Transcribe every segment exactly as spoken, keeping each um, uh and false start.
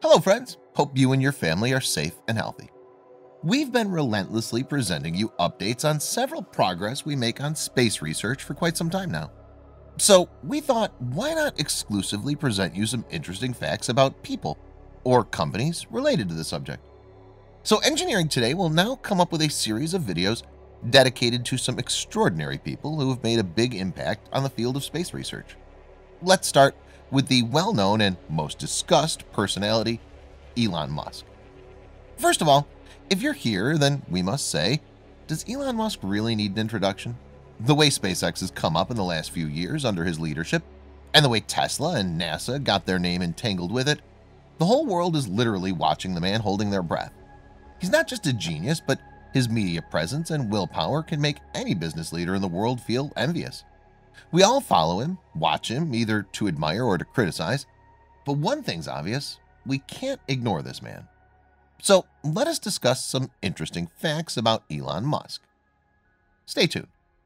Hello friends, hope you and your family are safe and healthy. We've been relentlessly presenting you updates on several progress we make on space research for quite some time now. So we thought, why not exclusively present you some interesting facts about people or companies related to the subject? So Engineering Today will now come up with a series of videos dedicated to some extraordinary people who have made a big impact on the field of space research. Let's start with the well-known and most discussed personality, Elon Musk. First of all, if you're here, then we must say, does Elon Musk really need an introduction? The way SpaceX has come up in the last few years under his leadership, and the way Tesla and NASA got their name entangled with it, the whole world is literally watching the man holding their breath. He's not just a genius, but his media presence and willpower can make any business leader in the world feel envious. We all follow him, watch him, either to admire or to criticize, but one thing's obvious, we can't ignore this man. So let us discuss some interesting facts about Elon Musk. Stay tuned.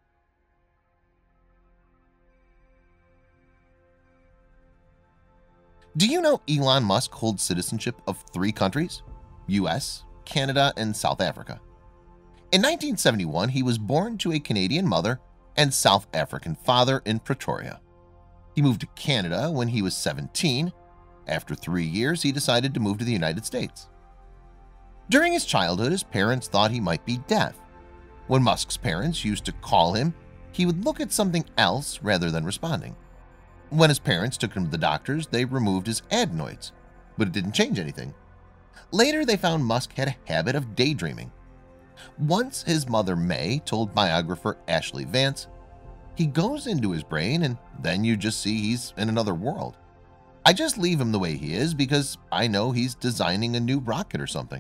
Do you know Elon Musk holds citizenship of three countries? U S, Canada, and South Africa. In nineteen seventy-one, he was born to a Canadian mother and South African father in Pretoria. He moved to Canada when he was seventeen. After three years, he decided to move to the United States. During his childhood, his parents thought he might be deaf. When Musk's parents used to call him, he would look at something else rather than responding. When his parents took him to the doctors, they removed his adenoids, but it didn't change anything. Later, they found Musk had a habit of daydreaming. Once his mother May told biographer Ashley Vance, he goes into his brain and then you just see he's in another world. I just leave him the way he is because I know he's designing a new rocket or something.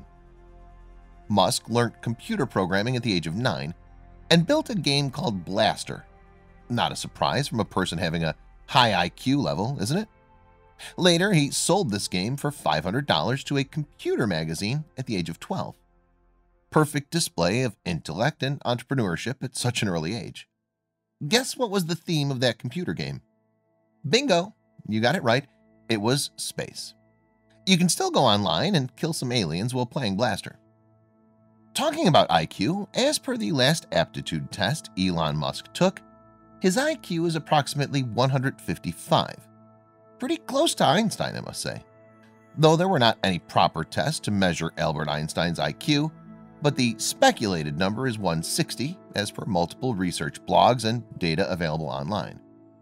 Musk learned computer programming at the age of nine and built a game called Blaster. Not a surprise from a person having a high I Q level, isn't it? Later, he sold this game for five hundred dollars to a computer magazine at the age of twelve. Perfect display of intellect and entrepreneurship at such an early age. Guess what was the theme of that computer game? Bingo, you got it right. It was space. You can still go online and kill some aliens while playing Blaster. Talking about I Q, as per the last aptitude test Elon Musk took, his I Q is approximately one hundred fifty-five. Pretty close to Einstein, I must say. Though there were not any proper tests to measure Albert Einstein's I Q, but the speculated number is one hundred sixty as per multiple research blogs and data available online.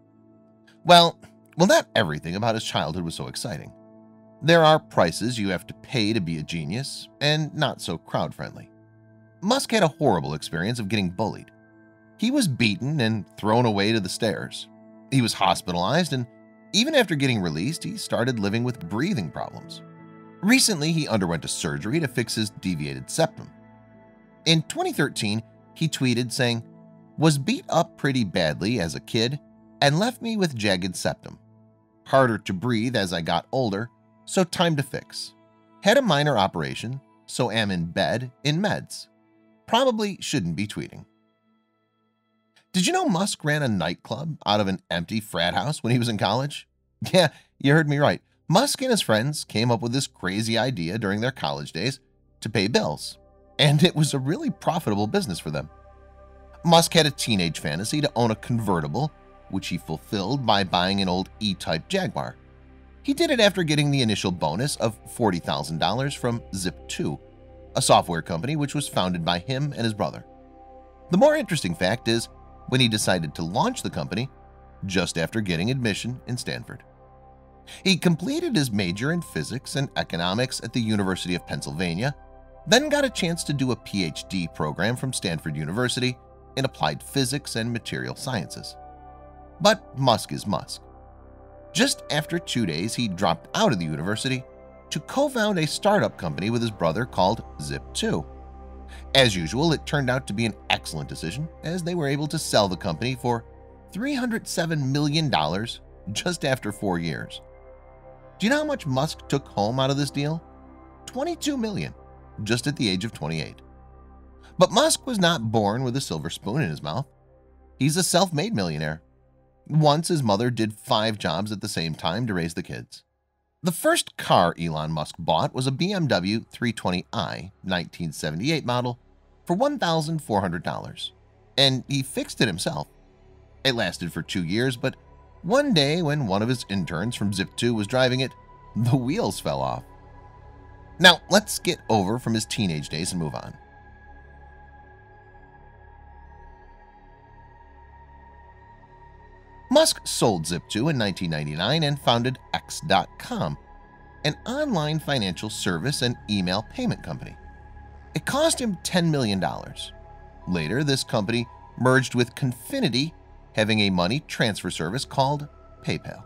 Well, well, not everything about his childhood was so exciting. There are prices you have to pay to be a genius, and not so crowd-friendly. Musk had a horrible experience of getting bullied. He was beaten and thrown away to the stairs. He was hospitalized, and even after getting released, he started living with breathing problems. Recently, he underwent a surgery to fix his deviated septum. In twenty thirteen, he tweeted saying, "Was beat up pretty badly as a kid and left me with jagged septum. Harder to breathe as I got older, so time to fix. Had a minor operation, so am in bed in meds. Probably shouldn't be tweeting." Did you know Musk ran a nightclub out of an empty frat house when he was in college? Yeah, you heard me right. Musk and his friends came up with this crazy idea during their college days to pay bills, and it was a really profitable business for them. Musk had a teenage fantasy to own a convertible, which he fulfilled by buying an old E-Type Jaguar. He did it after getting the initial bonus of forty thousand dollars from Zip two, a software company which was founded by him and his brother. The more interesting fact is when he decided to launch the company just after getting admission in Stanford. He completed his major in physics and economics at the University of Pennsylvania, then got a chance to do a P H D program from Stanford University in applied physics and material sciences. But Musk is Musk. Just after two days, he dropped out of the university to co-found a startup company with his brother called Zip two. As usual, it turned out to be an excellent decision as they were able to sell the company for three hundred seven million dollars just after four years. Do you know how much Musk took home out of this deal? twenty-two million dollars, just at the age of twenty-eight. But Musk was not born with a silver spoon in his mouth. He's a self-made millionaire. Once his mother did five jobs at the same time to raise the kids. The first car Elon Musk bought was a B M W three twenty i nineteen seventy-eight model for one thousand four hundred dollars, and he fixed it himself. It lasted for two years, but one day when one of his interns from Zip two was driving it, the wheels fell off. Now let's get over from his teenage days and move on. Musk sold Zip two in nineteen ninety-nine and founded X dot com, an online financial service and email payment company. It cost him ten million dollars. Later, this company merged with Confinity, having a money transfer service called PayPal.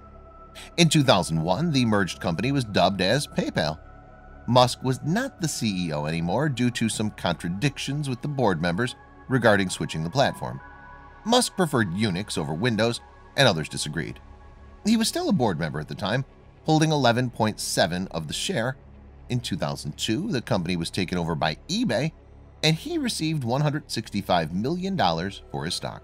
In two thousand one, the merged company was dubbed as PayPal. Musk was not the C E O anymore due to some contradictions with the board members regarding switching the platform. Musk preferred Unix over Windows, and others disagreed. He was still a board member at the time, holding eleven point seven of the share. In two thousand two, the company was taken over by eBay, and he received one hundred sixty-five million dollars for his stock.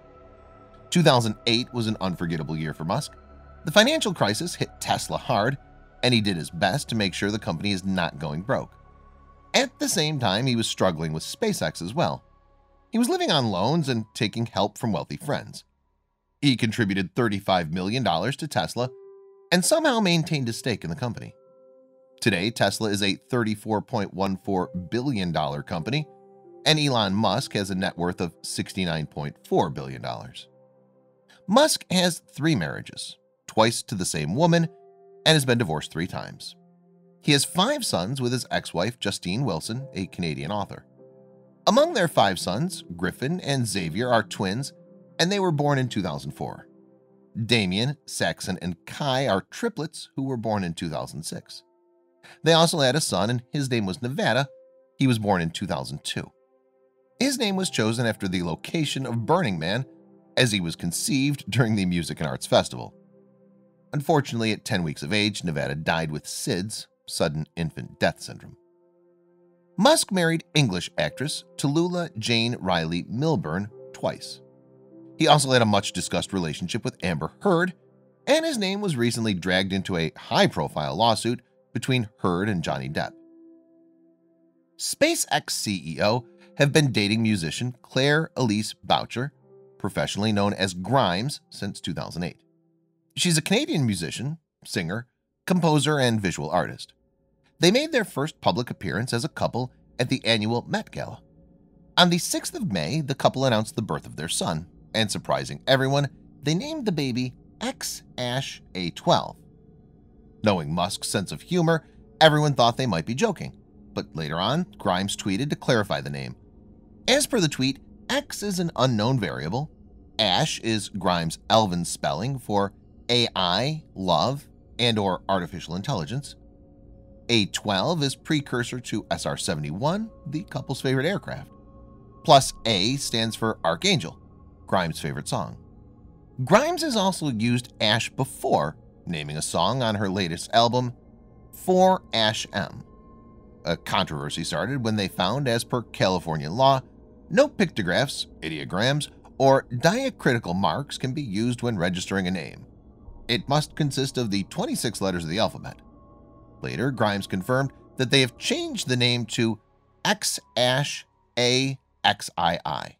two thousand eight was an unforgettable year for Musk. The financial crisis hit Tesla hard, and he did his best to make sure the company is not going broke. At the same time, he was struggling with SpaceX as well. He was living on loans and taking help from wealthy friends. He contributed thirty-five million dollars to Tesla and somehow maintained a stake in the company. Today, Tesla is a thirty-four point one four billion dollar company, and Elon Musk has a net worth of sixty-nine point four billion dollars. Musk has three marriages, twice to the same woman, and has been divorced three times. He has five sons with his ex-wife Justine Wilson, a Canadian author. Among their five sons, Griffin and Xavier are twins, and they were born in two thousand four. Damien, Saxon, and Kai are triplets who were born in two thousand six. They also had a son, and his name was Nevada. He was born in two thousand two. His name was chosen after the location of Burning Man, as he was conceived during the Music and Arts Festival. Unfortunately, at ten weeks of age, Nevada died with S I D S, sudden infant death syndrome. Musk married English actress Tallulah Jane Riley Milburn twice. He also had a much-discussed relationship with Amber Heard, and his name was recently dragged into a high-profile lawsuit between Heard and Johnny Depp. SpaceX C E O have been dating musician Claire Elise Boucher, professionally known as Grimes, since two thousand eight. She's a Canadian musician, singer, composer, and visual artist. They made their first public appearance as a couple at the annual Met Gala. On the sixth of May, the couple announced the birth of their son, and surprising everyone, they named the baby X A twelve. Knowing Musk's sense of humor, everyone thought they might be joking, but later on, Grimes tweeted to clarify the name. As per the tweet, X is an unknown variable, Ash is Grimes' Elven spelling for A I, love, and or artificial intelligence. A twelve is precursor to S R seventy-one, the couple's favorite aircraft. Plus A stands for Archangel, Grimes' favorite song. Grimes has also used Ash before, naming a song on her latest album, For Ash M. A controversy started when they found, as per California law, no pictographs, ideograms, or diacritical marks can be used when registering a name. It must consist of the twenty-six letters of the alphabet. Later, Grimes confirmed that they have changed the name to X A X I I.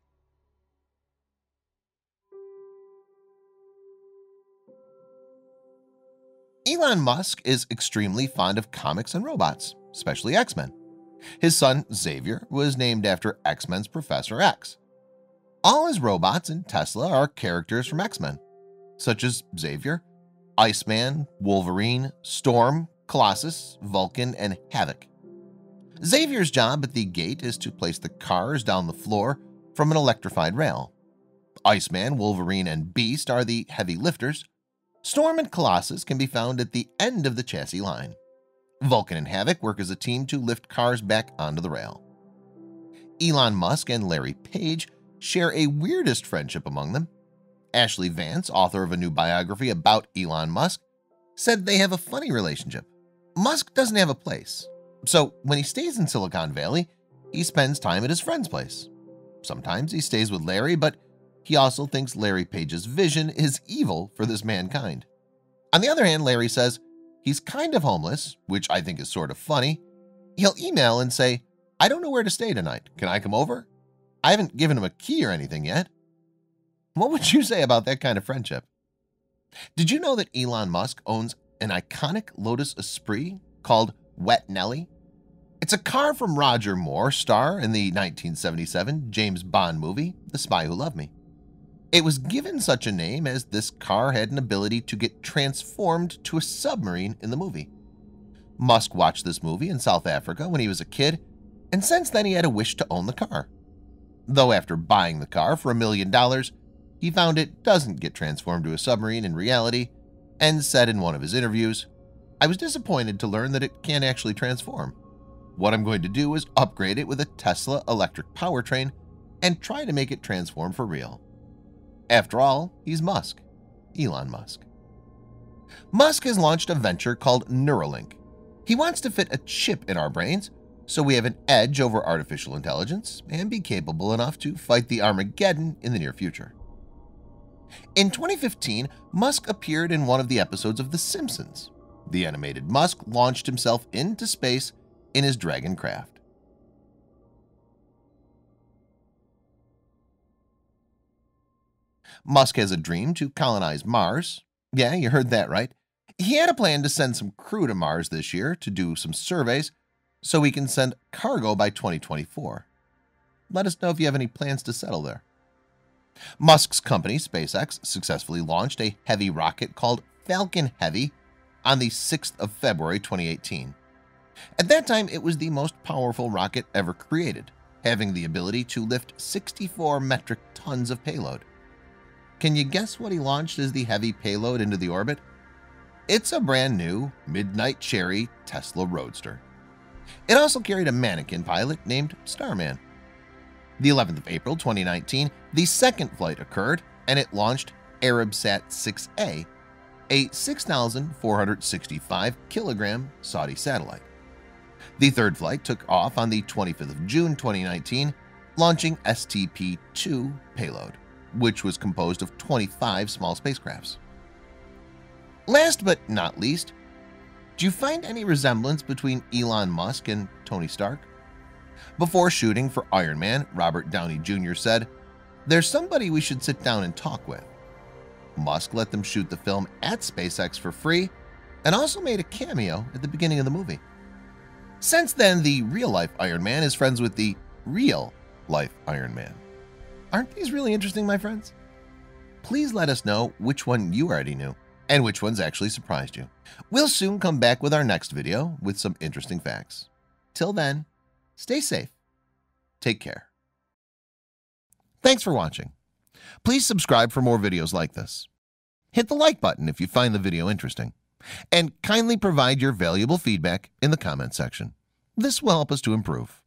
Elon Musk is extremely fond of comics and robots, especially X-Men. His son, Xavier, was named after X-Men's Professor X. All his robots in Tesla are characters from X-Men, such as Xavier, Iceman, Wolverine, Storm, Colossus, Vulcan, and Havoc. Xavier's job at the gate is to place the cars down the floor from an electrified rail. Iceman, Wolverine, and Beast are the heavy lifters. Storm and Colossus can be found at the end of the chassis line. Vulcan and Havoc work as a team to lift cars back onto the rail. Elon Musk and Larry Page share a weirdest friendship among them. Ashley Vance, author of a new biography about Elon Musk, said they have a funny relationship. Musk doesn't have a place, so when he stays in Silicon Valley, he spends time at his friend's place. Sometimes he stays with Larry, but he also thinks Larry Page's vision is evil for this mankind. On the other hand, Larry says he's kind of homeless, which I think is sort of funny. He'll email and say, "I don't know where to stay tonight. Can I come over?" I haven't given him a key or anything yet. What would you say about that kind of friendship? Did you know that Elon Musk owns an iconic Lotus Esprit called Wet Nelly? It's a car from Roger Moore, star in the nineteen seventy-seven James Bond movie, The Spy Who Loved Me. It was given such a name as this car had an ability to get transformed to a submarine in the movie. Musk watched this movie in South Africa when he was a kid, and since then he had a wish to own the car. Though after buying the car for a million dollars, he found it doesn't get transformed to a submarine in reality, and said in one of his interviews, "I was disappointed to learn that it can't actually transform. What I'm going to do is upgrade it with a Tesla electric powertrain and try to make it transform for real." After all, he's Musk, Elon Musk. Musk has launched a venture called Neuralink. He wants to fit a chip in our brains so we have an edge over artificial intelligence and be capable enough to fight the Armageddon in the near future. In twenty fifteen, Musk appeared in one of the episodes of The Simpsons. The animated Musk launched himself into space in his Dragon craft. Musk has a dream to colonize Mars. Yeah, you heard that right. He had a plan to send some crew to Mars this year to do some surveys so we can send cargo by twenty twenty-four. Let us know if you have any plans to settle there. Musk's company, SpaceX, successfully launched a heavy rocket called Falcon Heavy on the sixth of February twenty eighteen. At that time, it was the most powerful rocket ever created, having the ability to lift sixty-four metric tons of payload. Can you guess what he launched as the heavy payload into the orbit? It's a brand new Midnight Cherry Tesla Roadster. It also carried a mannequin pilot named Starman. The eleventh of April twenty nineteen, the second flight occurred, and it launched Arabsat six A, a six thousand four hundred sixty-five kilogram Saudi satellite. The third flight took off on the twenty-fifth of June twenty nineteen, launching S T P two payload, which was composed of twenty-five small spacecrafts. Last but not least, do you find any resemblance between Elon Musk and Tony Stark? Before shooting for Iron Man, Robert Downey Junior said, "There's somebody we should sit down and talk with." Musk let them shoot the film at SpaceX for free and also made a cameo at the beginning of the movie. Since then, the real-life Iron Man is friends with the real-life Iron Man. Aren't these really interesting, my friends? Please let us know which one you already knew and which ones actually surprised you. We'll soon come back with our next video with some interesting facts. Till then, stay safe. Take care. Thanks for watching. Please subscribe for more videos like this. Hit the like button if you find the video interesting, and kindly provide your valuable feedback in the comment section. This will help us to improve.